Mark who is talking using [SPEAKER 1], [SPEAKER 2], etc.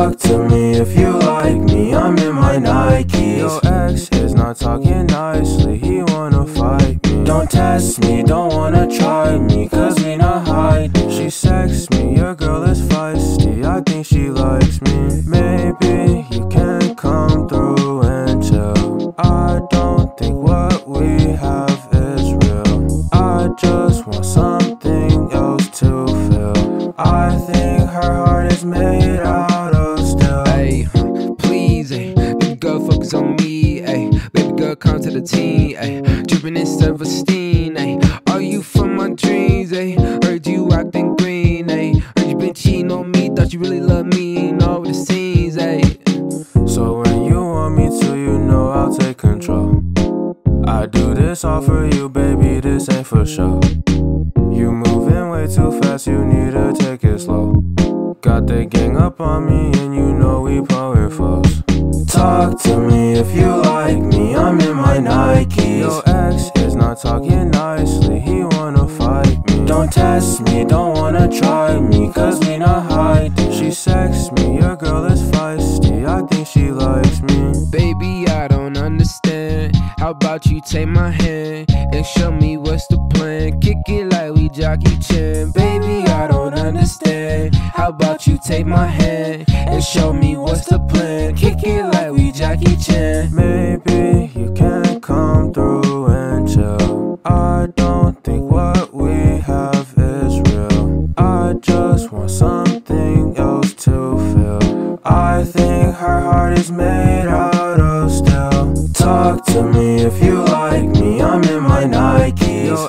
[SPEAKER 1] Talk to me if you like me, I'm in my Nikes. Your ex is not talking nicely, he wanna fight me. Don't test me, don't wanna try me, cause we not hiding. She texts me, your girl is feisty, I think she likes me. Maybe you can come through and chill. I don't think what we have is real. I just want something else to feel. I think her heart is made out of steel.
[SPEAKER 2] Ay, please, ay, baby girl, focus on me. Ay, baby girl, come to the team. Ay, dripping in self-esteem. Ay, are you from my dreams? Ay, heard you acting green. Ay, heard you been cheating on me. Thought you really loved me. Know what it seems. Ay.
[SPEAKER 1] So when you want me to, you know I'll take control. I do this all for you, baby, this ain't for show. You moving way too fast, you need to take it slow. Got the gang up on me and you know we power foes. Talk to me if you like me, I'm in my Nikes. Your ex is not talking nicely, he wanna fight me. Don't test me, don't wanna try me, cause we not hiding. She texts me, your girl is feisty, I think she likes me.
[SPEAKER 2] Baby, I don't understand. How about you take my hand and show me what's the plan? Kick it like we Jackie Chan. Baby, I don't understand. How about you take my hand and show me what's the plan? Kick it like we Jackie Chan.
[SPEAKER 1] Maybe you can come through and chill. I don't think what we have is real. I just want something else to feel. I think her heart is made out of steel. Talk to me if you like me, I'm in my Nikes. Your